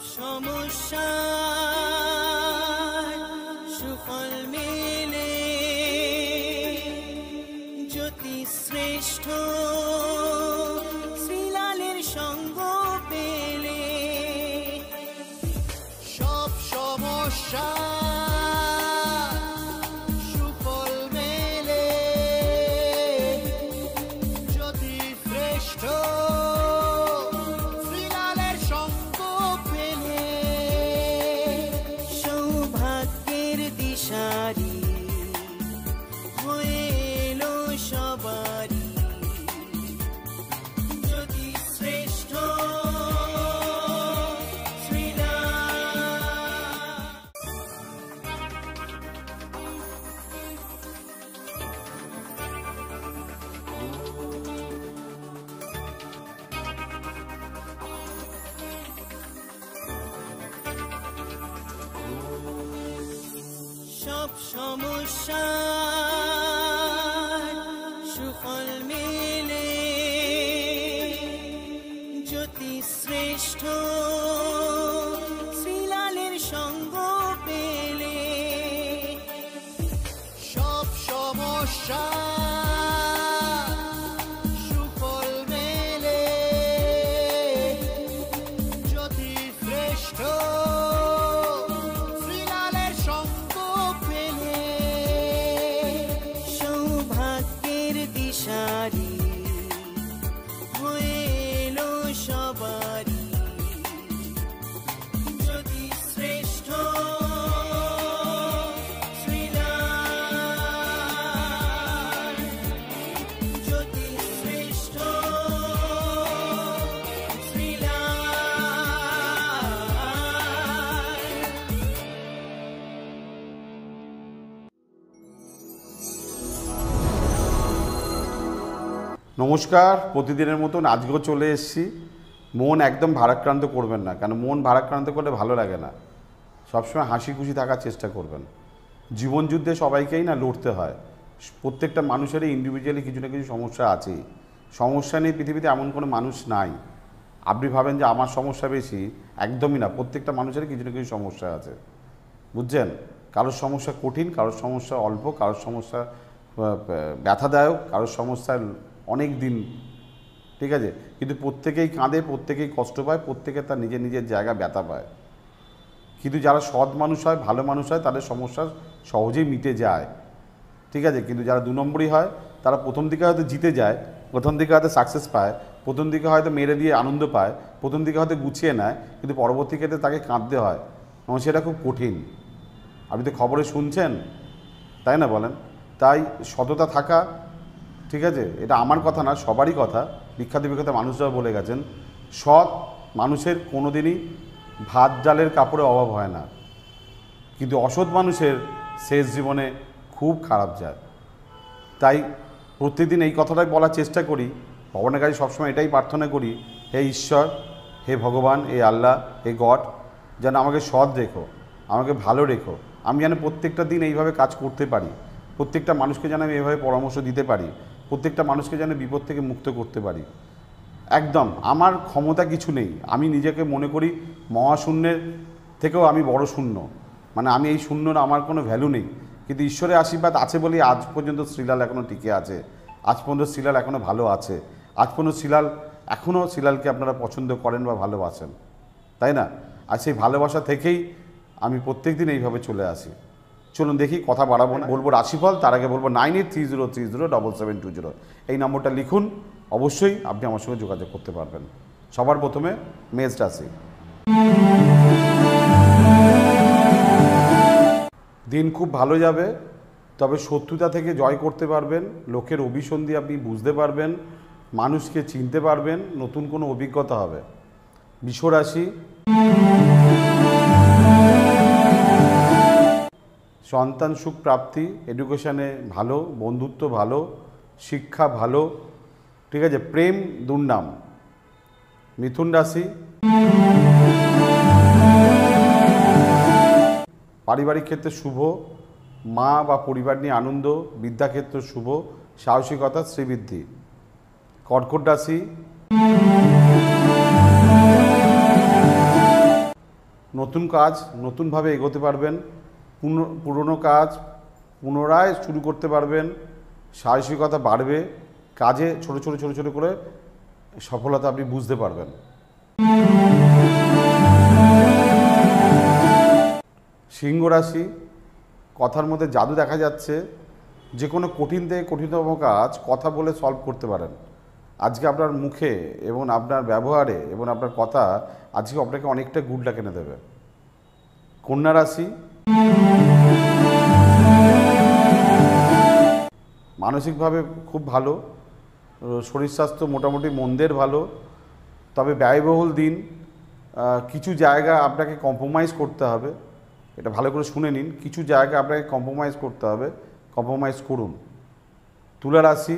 সমস্যার সুফল মেলে জ্যোতি শ্রেষ্ঠ শ্রীলালের সঙ্গ পেলে সব সমস্যা সুফল মেলে জ্যোতি শ্রেষ্ঠ শ্রীলালের সঙ্গ পেলে সৌভাগ্যের দিশারি হয়ে এলো সবারই জ্যোতি শ্রেষ্ঠ সব সমস্যার সুফল মেলে জ্যোতি শ্রেষ্ঠ শ্রীলালের সঙ্গ পেলে সব সমস্যা সুফল মেলে জ্যোতি শ্রেষ্ঠ দিশারি হয়ে এলো সবারই জ্যোতি শ্রেষ্ঠ শ্রীলাল জ্যোতি শ্রেষ্ঠ নমস্কার, প্রতিদিনের মতন আজকেও চলে এসেছি। মন একদম ভারাক্রান্ত করবেন না, কারণ মন ভারাক্রান্ত করলে ভালো লাগে না। সবসময় হাসি খুশি থাকার চেষ্টা করবেন। জীবন যুদ্ধে সবাইকেই না লড়তে হয়। প্রত্যেকটা মানুষেরই ইন্ডিভিজুয়ালি কিছু না কিছু সমস্যা আছেই। সমস্যা নেই পৃথিবীতে এমন কোনো মানুষ নাই। আপনি ভাবেন যে আমার সমস্যা বেশি, একদমই না। প্রত্যেকটা মানুষেরই কিছু না কিছু সমস্যা আছে, বুঝছেন? কারোর সমস্যা কঠিন, কারোর সমস্যা অল্প, কারোর সমস্যা ব্যথাদায়ক, কারোর সমস্যা অনেক দিন, ঠিক আছে? কিন্তু প্রত্যেকেই কাঁদে, প্রত্যেকেই কষ্ট পায়, প্রত্যেকে তার নিজের নিজের জায়গা ব্যথা পায়। কিন্তু যারা সৎ মানুষ হয়, ভালো মানুষ হয়, তাদের সমস্যা সহজেই মিটে যায়, ঠিক আছে? কিন্তু যারা 2 নম্বরই হয়, তারা প্রথম দিকে হয়তো জিতে যায়, প্রথম দিকে হয়তো সাকসেস পায়, প্রথম দিকে হয়তো মেরে দিয়ে আনন্দ পায়, প্রথম দিকে হয়তো গুছিয়ে নেয়, কিন্তু পরবর্তী ক্ষেত্রে তাকে কাঁদতে হয়, এবং সেটা খুব কঠিন। আপনি তো খবরে শুনছেন, তাই না বলেন? তাই সততা থাকা, ঠিক আছে? এটা আমার কথা না, সবারই কথা। বিখ্যাত বিখ্যাত মানুষরাও বলে গেছেন, সৎ মানুষের কোনো দিনই ভাত ডালের কাপড়ে অভাব হয় না, কিন্তু অসৎ মানুষের শেষ জীবনে খুব খারাপ যায়। তাই প্রত্যেকদিন এই কথাটাই বলার চেষ্টা করি, ভগবানের কাছে সবসময় এটাই প্রার্থনা করি, হে ঈশ্বর, হে ভগবান, হে আল্লাহ, হে গড, যেন আমাকে সৎ রেখো, আমাকে ভালো রেখো। আমি যেন প্রত্যেকটা দিন এইভাবে কাজ করতে পারি, প্রত্যেকটা মানুষকে যেন আমি এইভাবে পরামর্শ দিতে পারি, প্রত্যেকটা মানুষকে যেন বিপদ থেকে মুক্ত করতে পারি। একদম আমার ক্ষমতা কিছু নেই, আমি নিজেকে মনে করি মহাশূন্যের থেকেও আমি বড় শূন্য, মানে আমি এই শূন্যর আমার কোনো ভ্যালু নেই। কিন্তু ঈশ্বরের আশীর্বাদ আছে বলেই আজ পর্যন্ত শ্রীলাল এখনও টিকে আছে, আজ পর্যন্ত শ্রীলাল এখনও ভালো আছে, আজ পর্যন্ত শ্রীলালকে আপনারা পছন্দ করেন বা ভালোবাসেন, তাই না? আর সেই ভালোবাসা থেকেই আমি প্রত্যেক দিন এইভাবে চলে আসি। চলুন দেখি, কথা বাড়াবো না, বলবো রাশিফল। তার আগে বলবো 9830307720 এই নম্বরটা লিখুন, অবশ্যই আপনি আমার সঙ্গে যোগাযোগ করতে পারবেন। সবার প্রথমে মেষ রাশি। দিন খুব ভালো যাবে, তবে শত্রুতা থেকে জয় করতে পারবেন, লোকের অভিসন্ধি আপনি বুঝতে পারবেন, মানুষকে চিনতে পারবেন, নতুন কোনো অভিজ্ঞতা হবে। বৃষ রাশি। সন্তান সুখ প্রাপ্তি, এডুকেশানে ভালো, বন্ধুত্ব ভালো, শিক্ষা ভালো, ঠিক আছে? প্রেম দুর্নাম। মিথুন রাশি। পারিবারিক ক্ষেত্রে শুভ, মা বা পরিবার নিয়ে আনন্দ, বিদ্যাক্ষেত্র শুভ, সাহসিকতা, শ্রীবৃদ্ধি। কর্কট রাশি। নতুন কাজ নতুনভাবে এগোতে পারবেন, পুরনো কাজ পুনরায় শুরু করতে পারবেন, সাহসিকতা বাড়বে, কাজে ছোট ছোট ছোট ছোট করে সফলতা আপনি বুঝতে পারবেন। সিংহ রাশি, কথার মধ্যে জাদু দেখা যাচ্ছে, যে কোনো কঠিন থেকে কঠিনতম কাজ কথা বলে সলভ করতে পারেন। আজকে আপনার মুখে এবং আপনার ব্যবহারে এবং আপনার কথা আজকে আপনাকে অনেকটা গুড লাক এনে দেবে। কন্যা রাশি, মানসিকভাবে খুব ভালো, শরীর স্বাস্থ্য মোটামুটি মন্দের ভালো, তবে ব্যয়বহুল দিন। কিছু জায়গা আপনাকে কম্প্রোমাইজ করতে হবে, এটা ভালো করে শুনে নিন, কিছু জায়গা আপনাকে কম্প্রোমাইজ করতে হবে, কম্প্রোমাইজ করুন। তুলা রাশি,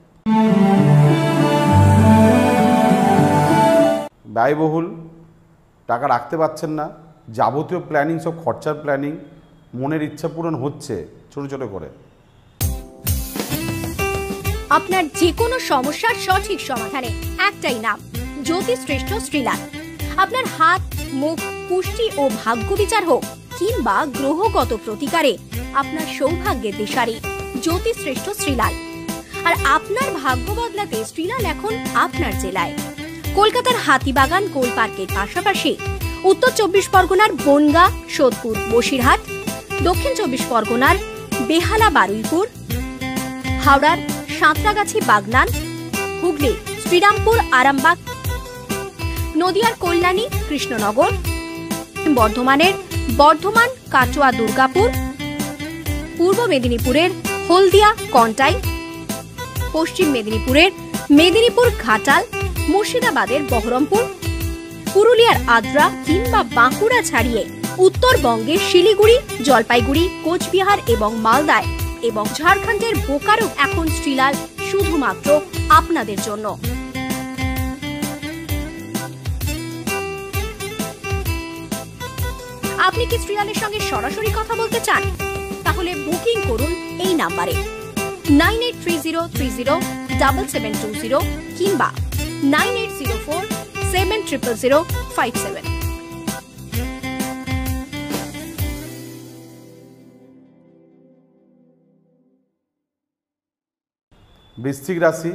ব্যয়বহুল, টাকা রাখতে পারছেন না, যাবতীয় প্ল্যানিং সব খরচার প্ল্যানিং, মনের ইচ্ছা পূরণ হচ্ছে ছোট ছোট করে। আপনার যে কোনো সমস্যার সঠিক সমাধানে একটাই নাম, জ্যোতিষশ্রেষ্ঠ শ্রীলাল। আপনার হাত, মুখ, পুষ্টি ও ভাগ্য বিচার হোক কিংবা গ্রহগত প্রতিকারে আপনার সৌভাগ্যের দিশারি জ্যোতিষশ্রেষ্ঠ শ্রীলাল। আর আপনার ভাগ্য বদলাতে শ্রীলাল এখন আপনার জেলায়। কলকাতার হাতিবাগান গোল পার্কের পাশাপাশি উত্তর 24 পরগনার বনগাঁ, সোদপুর, বসিরহাট, দক্ষিণ 24 পরগনার বেহালা, বারুইপুর, হাওড়ার সাঁতরাগাছি, বাগনান, হুগলি শ্রীরামপুর, আরামবাগ, নদিয়ার কল্যাণী, কৃষ্ণনগর, বর্ধমানের বর্ধমান, কাটোয়া, দুর্গাপুর, পূর্ব মেদিনীপুরের হলদিয়া, কন্টাই, পশ্চিম মেদিনীপুরের মেদিনীপুর, ঘাটাল, মুর্শিদাবাদের বহরমপুর, পুরুলিয়ার আদ্রা কিংবা বাঁকুড়া ছাড়িয়ে উত্তরবঙ্গের শিলিগুড়ি, জলপাইগুড়ি, কোচবিহার এবং মালদায় এবং ঝাড়খণ্ডের বোকারো এখন শ্রীলাল শুধুমাত্র আপনাদের জন্য। আপনি কি শ্রীলালের সঙ্গে সরাসরি কথা বলতে চান? তাহলে বুকিং করুন এই নাম্বারে 9830307720 কিংবা 9804700057। বৃশ্চিক রাশি,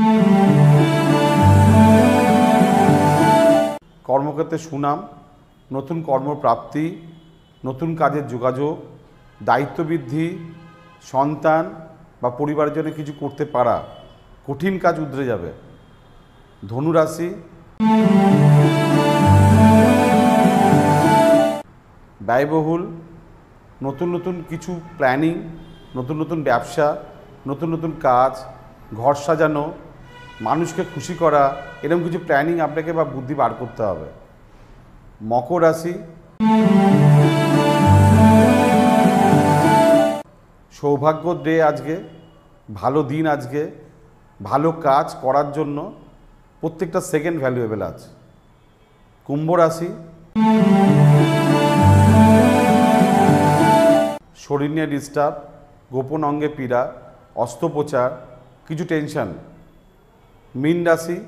কর্মক্ষেত্রে সুনাম, নতুন কর্মপ্রাপ্তি, নতুন কাজের যোগাযোগ, দায়িত্ব বৃদ্ধি, সন্তান বা পরিবারের জন্য কিছু করতে পারা, কঠিন কাজ উধরে যাবে। ধনু রাশি, ব্যয়বহুল, নতুন নতুন কিছু প্ল্যানিং, নতুন নতুন ব্যবসা, নতুন নতুন কাজ, ঘর সাজানো, মানুষকে খুশি করা, এরকম কিছু প্ল্যানিং আপনাকে বা বুদ্ধি বার করতে হবে। মকর রাশি, সৌভাগ্য ডে আজকে, ভালো দিন আজকে, ভালো কাজ করার জন্য প্রত্যেকটা সেকেন্ড ভ্যালুয়েবল আছে। কুম্ভ রাশি, শরীর নিয়ে ডিস্টার্ব, গোপন অঙ্গে পীড়া, অস্ত্রোপচার, কিছু টেনশন। মীন রাশি,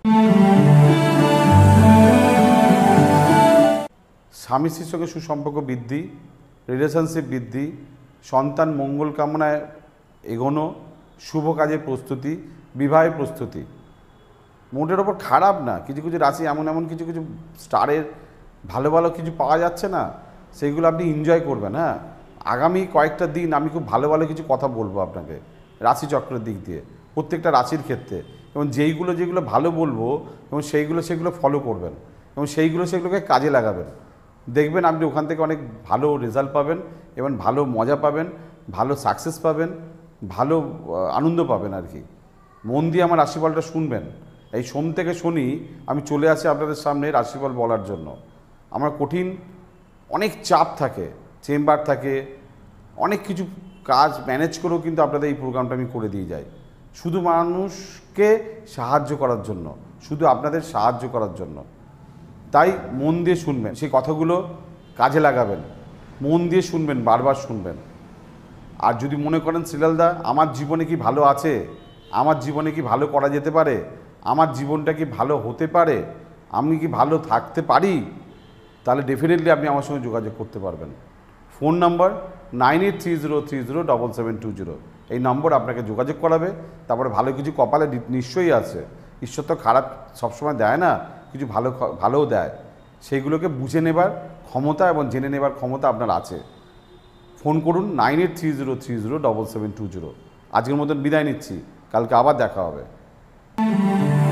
স্বামী স্ত্রীর সঙ্গে সুসম্পর্ক বৃদ্ধি, রিলেশনশিপ বৃদ্ধি, সন্তান মঙ্গল কামনায় এগোনো, শুভ কাজের প্রস্তুতি, বিবাহের প্রস্তুতি। মোটের ওপর খারাপ না, কিছু কিছু রাশি এমন এমন কিছু কিছু স্টারের ভালো ভালো কিছু পাওয়া যাচ্ছে না, সেইগুলো আপনি এনজয় করবেন। হ্যাঁ, আগামী কয়েকটা দিন আমি খুব ভালো ভালো কিছু কথা বলবো আপনাকে রাশিচক্রের দিক দিয়ে, প্রত্যেকটা রাশির ক্ষেত্রে, এবং যেগুলো ভালো বলবো এবং সেগুলো ফলো করবেন এবং সেগুলোকে কাজে লাগাবেন। দেখবেন আপনি ওখান থেকে অনেক ভালো রেজাল্ট পাবেন এবং ভালো মজা পাবেন, ভালো সাকসেস পাবেন, ভালো আনন্দ পাবেন আর কি। মন দিয়ে আমার রাশিফলটা শুনবেন। এই সোম থেকে শনি আমি চলে আসি আপনাদের সামনে রাশিফল বলার জন্য। আমার কঠিন অনেক চাপ থাকে, চেম্বার থাকে, অনেক কিছু কাজ ম্যানেজ করেও কিন্তু আপনাদের এই প্রোগ্রামটা আমি করে দিয়ে যাই, শুধু মানুষকে সাহায্য করার জন্য, শুধু আপনাদের সাহায্য করার জন্য। তাই মন দিয়ে শুনবেন, সেই কথাগুলো কাজে লাগাবেন, মন দিয়ে শুনবেন, বারবার শুনবেন। আর যদি মনে করেন শ্রীলালদা আমার জীবনে কি ভালো আছে, আমার জীবনে কি ভালো করা যেতে পারে, আমার জীবনটা কি ভালো হতে পারে, আমি কি ভালো থাকতে পারি, তাহলে ডেফিনেটলি আপনি আমার সঙ্গে যোগাযোগ করতে পারবেন। ফোন নাম্বার 9830307720, এই নম্বর আপনাকে যোগাযোগ করাবে। তারপরে ভালো কিছু কপালে নিশ্চয়ই আছে, ঈশ্বর তো খারাপ সবসময় দেয় না, কিছু ভালোও দেয়, সেইগুলোকে বুঝে নেবার ক্ষমতা এবং জেনে নেবার ক্ষমতা আপনার আছে। ফোন করুন 9830307720। আজকের মতন বিদায় নিচ্ছি, কালকে আবার দেখা হবে।